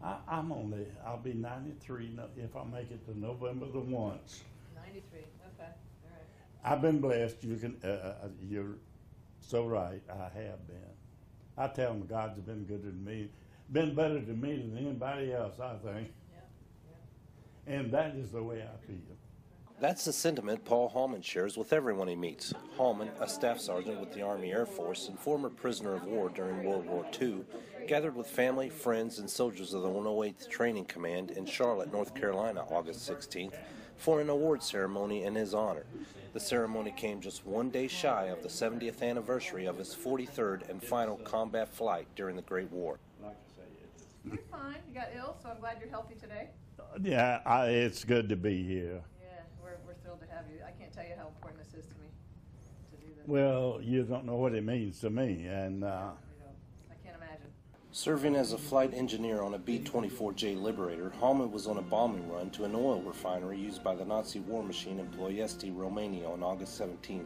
I'll be 93 if I make it to November the once. 93, okay, all right. I've been blessed. You're so right. I have been. I tell them God's been good to me, been better to me than anybody else, I think. Yeah. And that is the way I feel. That's the sentiment Paul Hallman shares with everyone he meets. Hallman, a staff sergeant with the Army Air Force and former prisoner of war during World War II, gathered with family, friends, and soldiers of the 108th Training Command in Charlotte, North Carolina, August 16th, for an award ceremony in his honor. The ceremony came just one day shy of the 70th anniversary of his 43rd and final combat flight during the Great War. You're fine. You got ill, so I'm glad you're healthy today. Yeah, it's good to be here. We're thrilled to have you. I can't tell you how important this is to me to do this. Well, you don't know what it means to me, and I can't imagine. Serving as a flight engineer on a B-24J Liberator, Hallman was on a bombing run to an oil refinery used by the Nazi war machine in Ploesti, Romania on August 17,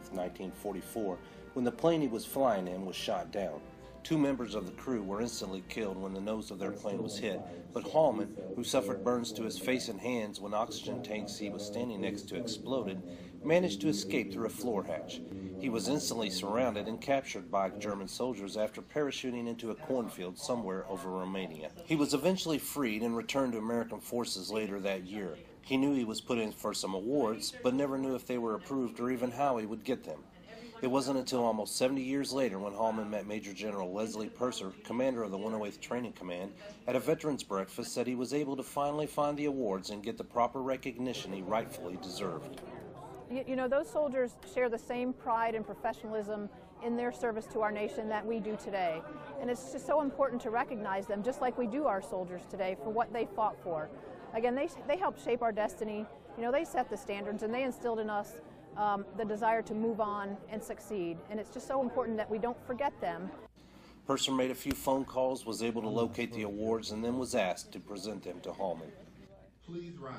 1944, when the plane he was flying in was shot down. 2 members of the crew were instantly killed when the nose of their plane was hit, but Hallman, who suffered burns to his face and hands when oxygen tanks he was standing next to exploded, managed to escape through a floor hatch. He was instantly surrounded and captured by German soldiers after parachuting into a cornfield somewhere over Romania. He was eventually freed and returned to American forces later that year. He knew he was put in for some awards, but never knew if they were approved or even how he would get them. It wasn't until almost 70 years later when Hallman met Major General Leslie Purser, commander of the 108th Training Command, at a veterans breakfast that he was able to finally find the awards and get the proper recognition he rightfully deserved. You know, those soldiers share the same pride and professionalism in their service to our nation that we do today. And it's just so important to recognize them, just like we do our soldiers today, for what they fought for. Again, they helped shape our destiny. You know, they set the standards and they instilled in us the desire to move on and succeed. And it's just so important that we don't forget them. Purser made a few phone calls, was able to locate the awards, and then was asked to present them to Hallman. Please rise.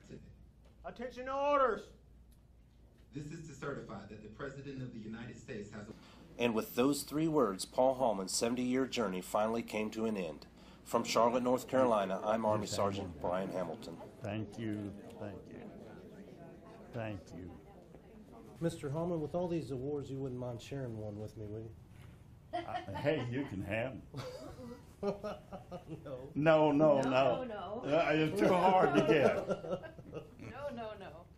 Attention orders. This is to certify that the President of the United States has... And with those 3 words, Paul Hallman's 70-year journey finally came to an end. From Charlotte, North Carolina, I'm Army Sergeant Brian Hamilton. thank you, thank you, thank you. Mr. Hallman, with all these awards, you wouldn't mind sharing one with me, would you? Hey, you can have them. No. No. No. It's too hard to get. No.